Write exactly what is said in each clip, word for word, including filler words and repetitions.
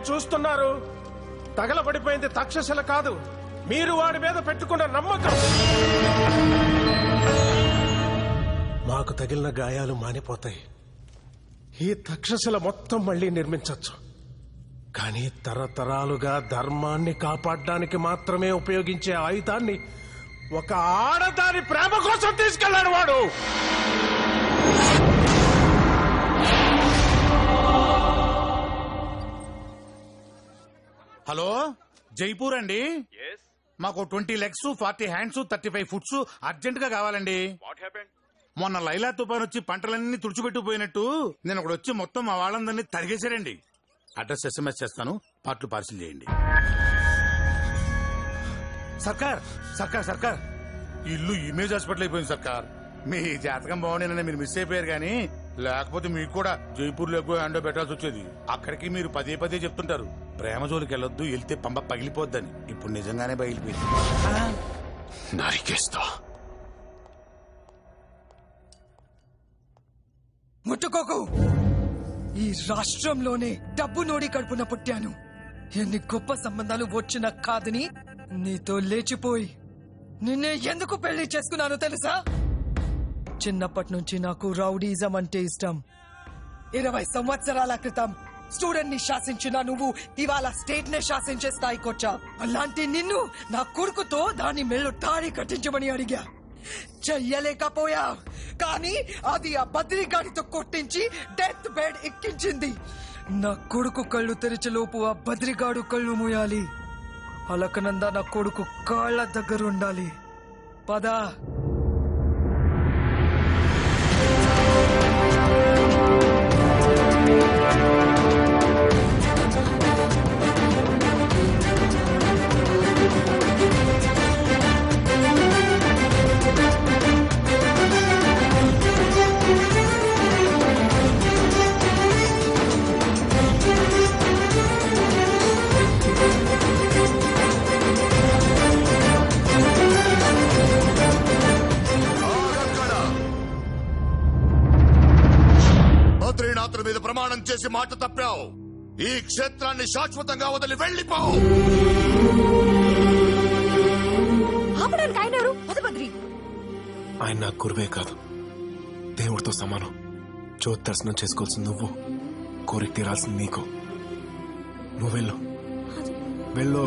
చూస్తున్నారు? తగలబడిపోయింది తక్షశిల కాదు, మీరు వాడి మీద పెట్టుకున్న నమ్మకం. మాకు తగిలిన గాయాలు మానిపోతాయి. ఈ తక్షశిల మొత్తం మళ్లీ నిర్మించవచ్చు. కానీ తరతరాలుగా ధర్మాన్ని కాపాడడానికి మాత్రమే ఉపయోగించే ఆయుధాన్ని ఒక ఆడదాని ప్రేమ కోసం తీసుకెళ్లాడు వాడు. హలో, జైపూర్ అండి. మాకు twenty legs, forty hands, thirty five foots urgent గా కావాలండి. మొన్న లైలా తుఫాన్ వచ్చి పంటలన్నీ తుడిచిపెట్టుకుపోయినట్టు నేను ఒకడు వచ్చి మొత్తం మా వాళ్ళందరినీ తరిగేశారండి. అడ్రస్ ఎస్ఎంఎస్ చేస్తాను, పార్ట్లు పార్సిల్ చేయండి. సర్కార్ సర్కార్ సర్కార్ ఇల్లు ఇమేజ్ హాస్పిటల్ అయిపోయింది సర్కార్. మీ జాతకం బాగుండేనని మీరు మిస్ అయిపోయారు, కానీ లేకపోతే మీకు కూడా జైపూర్ లో హ్యాండో పెట్టాల్సి వచ్చేది. అక్కడికి మీరు పదే పదే చెప్తుంటారు ప్రేమ జోలికి వెళ్ళొద్దు, వెళ్తే పంప పగిలిపోద్దని. ఇప్పుడు నిజంగానే పగిలిపోయింది. నరికేస్తా. ముట్టుకోకు. ఈ రాష్ట్రంలోనే డబ్బు నోడి కడుపున పుట్టాను. ఎన్ని గొప్ప సంబంధాలు వచ్చినా కాదని నీతో లేచిపోయి నిన్నే ఎందుకు పెళ్లి చేసుకున్నాను తెలుసా? చిన్నప్పటి నుంచి నాకు రౌడీజం అంటే ఇష్టం. ఇరవై సంవత్సరాల క్రితం స్టూడెంట్ ని శాసించిన నువ్వు ఇవాళ స్టేట్ నే శాసించే స్థాయికొచ్చా. అలాంటి నిన్ను నా కొడుకుతో దాని మెళ్ళు తాడి కట్టించమని అడిగా, చెయ్యలేకపోయా. కానీ అది ఆ బద్రిగాడితో కొట్టించి డెత్ బెడ్ ఎక్కించింది. నా కొడుకు కళ్ళు తెరిచేలోపు ఆ బద్రిగాడు కళ్ళు మూయాలి. అలకనంద నా కొడుకు కాళ్ళ దగ్గర ఉండాలి. పదా. బద్రీనాథుల మీద ప్రమాణం చేసి మాట తప్పావు. ఈ క్షేత్రాన్ని శాశ్వతంగా వదిలి వెళ్లిపోవు. ఆయన నా గురువే కాదు, దేవుడితో సమానం. జ్యోతి దర్శనం చేసుకోవాల్సింది నువ్వు, కోరిక తీరాల్సింది నీకు. నువ్వు వెళ్ళు, వెళ్ళు.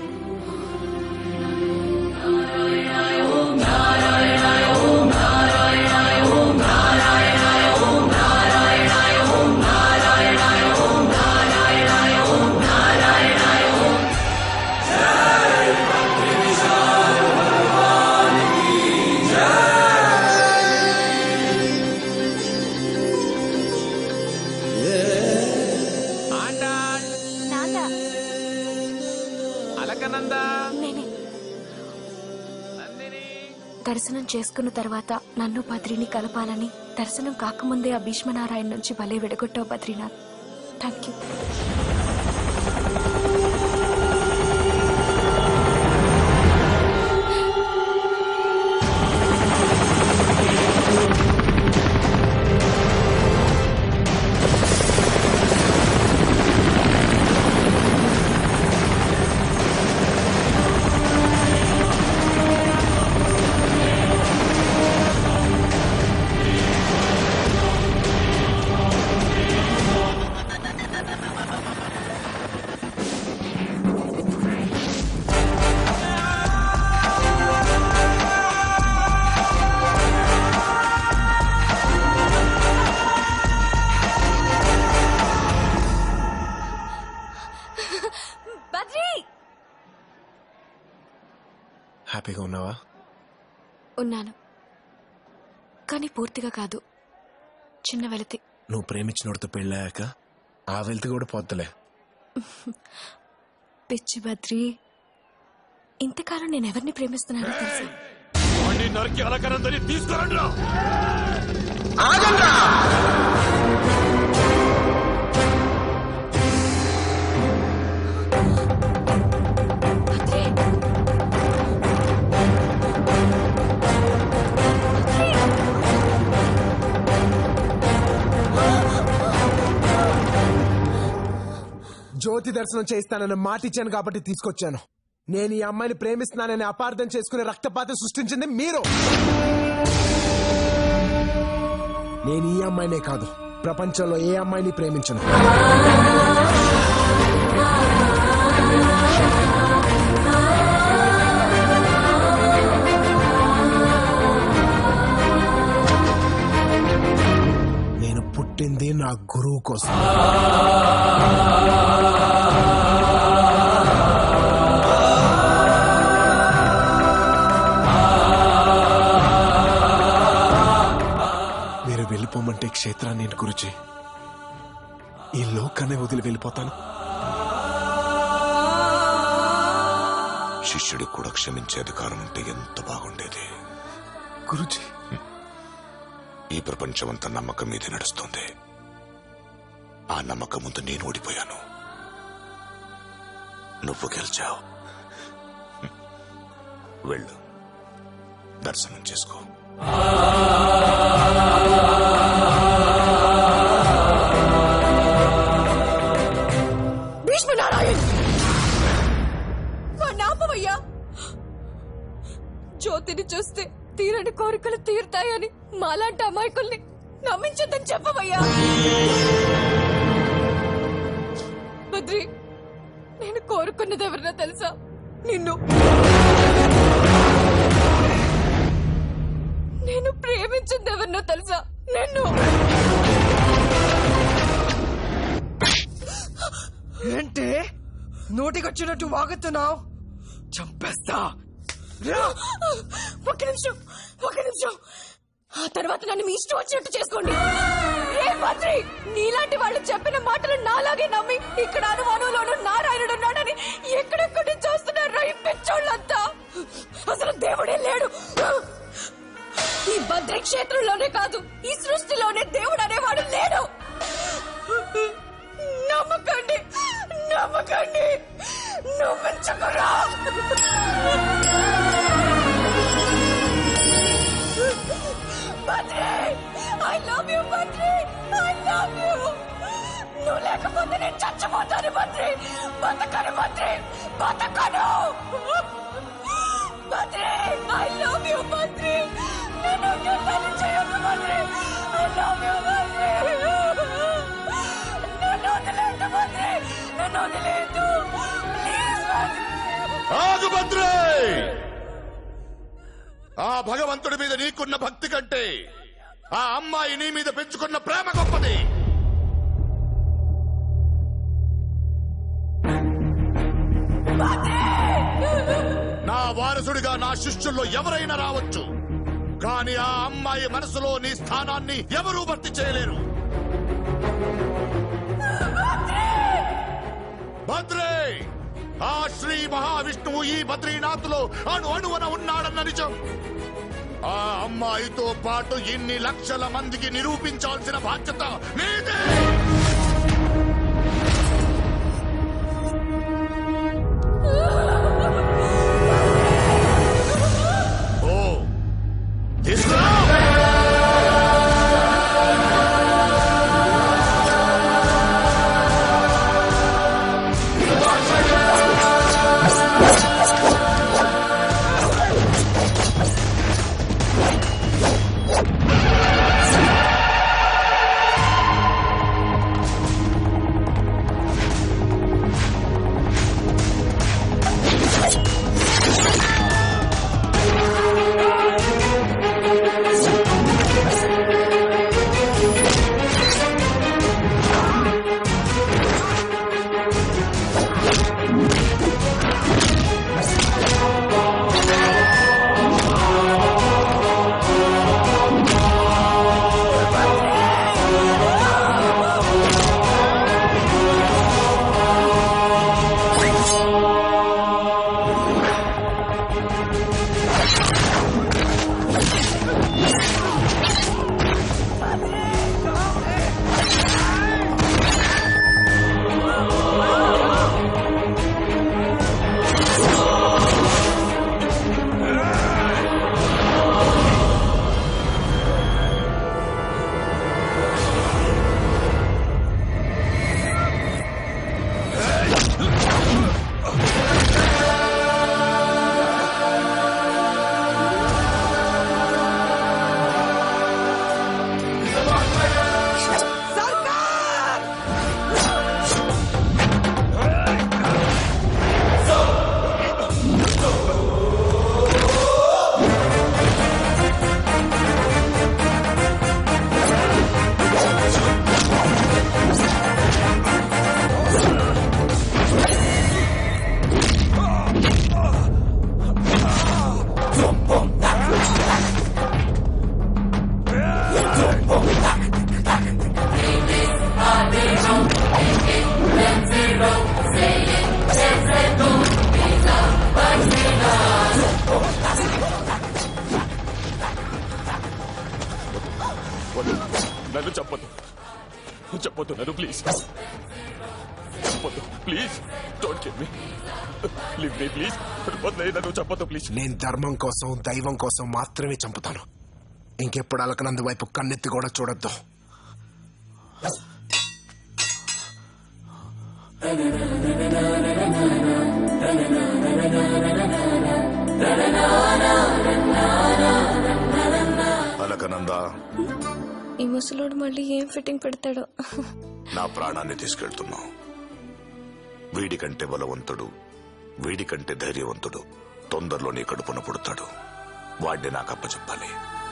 దర్శనం చేసుకున్న తర్వాత నన్ను బద్రిని కలపాలని దర్శనం కాకముందే ఆ భీష్మనారాయణ నుంచి భలే విడగొట్టావు బద్రీనాథ్. Thank you. హ్యాపీగా ఉన్నావా? ఉన్నాను, కానీ పూర్తిగా కాదు. చిన్న వెలితి. నువ్వు ప్రేమించినోడితో పెళ్ళాక ఆ వెలితి కూడా పోతలే. పిచ్చి బద్రి, ఇంతకాలం నేను ఎవరిని ప్రేమిస్తున్నానో తెలుసా? నరికి అలకనందని తీసుకురండి. జ్యోతి దర్శనం చేయిస్తానని మాట ఇచ్చాను కాబట్టి తీసుకొచ్చాను. నేను ఈ అమ్మాయిని ప్రేమిస్తున్నానని అపార్థం చేసుకునే రక్తపాతం సృష్టించింది మీరు. నేను ఈ అమ్మాయినే కాదు, ప్రపంచంలో ఏ అమ్మాయిని ప్రేమించను. నేను పుట్టింది నా గురువు కోసం. మీరు వెళ్ళిపోమంటే క్షేత్రాన్ని నేను గురుజీ ఈ లోకాన్ని వదిలి వెళ్ళిపోతాను. శిష్యుడికి కూడా క్షమించే అధికారం ఉంటే ఎంత బాగుండేది. గురుజీ, ఈ ప్రపంచమంతా నమ్మకం మీదే నడుస్తుంది. ఆ నమ్మకం ముందు నేను ఓడిపోయాను, నువ్వు గెలిచావు. వెళ్ళు, దర్శనం చేసుకో. భీష్మనారాయణ్, నాపవయ్యా. జ్యోతిని చూస్తే తీరని కోరికలు తీరుతాయని మాలాంటి అమాయకుల్ని నమ్మించొద్దని చెప్పవయ్యా. బద్రి, నేను కోరుకున్నది ఎవరినా తెలుసా? నిన్ను. నేను ప్రేమించింది ఎవరినో తెలుసా? నిన్ను. ఏంటి నోటికొచ్చినట్టు వాగుతున్నావు? చంపేస్తా. ఒక నిమిషం, ఒక నిమిషం. ఆ తర్వాత నన్ను మీ ఇష్టం వచ్చినట్టు చేసుకోండి. ఏ మంత్రి, నీలాంటి వాళ్ళు చెప్పిన మాటలు నాలాగే నమ్మి ఇక్కడ అనుమానంలోనూ నారాయణుడు ఉన్నాడని ఎక్కడెక్కడి చూస్తున్నారు ఈ పిచ్చోళ్ళంతా. అసలు దేవుడే లేడు. ఈ భద్రి క్షేత్రంలోనే కాదు, ఈ సృష్టిలోనే దేవుడు అనేవాడు లేడు. నమ్మకండి, నమ్మకండి, నమ్మించకురా. Badri, I love you Badri, I love you. నువ్వు లేకపోతే నేను చచ్చిపోతాను భద్రి, బతకను భద్రి, బతకను. Badri, I love you Badri, నేను పెళ్లి చేయను Badri, I love you Badri. నన్ను వదిలేదు భద్రి, నన్ను వదిలేదు ప్లీజ్ భద్రి. ఆగు భద్రి. ఆ భగవంతుడి మీద నీకున్న భక్తి కంటే ఆ అమ్మాయి నీ మీద పెంచుకున్న ప్రేమ గొప్పది. నా వారసుడిగా నా శిష్యుల్లో ఎవరైనా రావచ్చు, కానీ ఆ అమ్మాయి మనసులో నీ స్థానాన్ని ఎవరూ భర్తీ చేయలేరు. భద్రే, ఆ శ్రీ మహావిష్ణువు ఈ బద్రీనాథ్లో అణు అణువన ఉన్నాడన్న నిజం ఆ అమ్మాయితో పాటు ఇన్ని లక్షల మందికి నిరూపించాల్సిన బాధ్యత నీదే. ఓ తీసుకురా. నన్ను చెప్పొద్దు చెప్పొద్దు నన్ను ప్లీజ్ చెప్పొద్దు please don't kill me leave me please వదిలే నన్ను చెప్పొద్దు ప్లీజ్. నేను ధర్మం కోసం దైవం కోసం మాత్రమే చంపుతాను. ఇంకెప్పుడు అలకనందు వైపు కన్నెత్తి కూడా చూడొద్దు. అలకనందా, ఈ ముసలోడు మళ్ళీ ఏం ఫిట్టింగ్ పెడతాడో. నా ప్రాణాన్ని తీసుకెళ్తున్నావు. వీడికంటే బలవంతుడు, వీడికంటే ధైర్యవంతుడు తొందరలో నీ కడుపున పుడతాడు. వాడిని నాకు అప్పచెప్పాలి.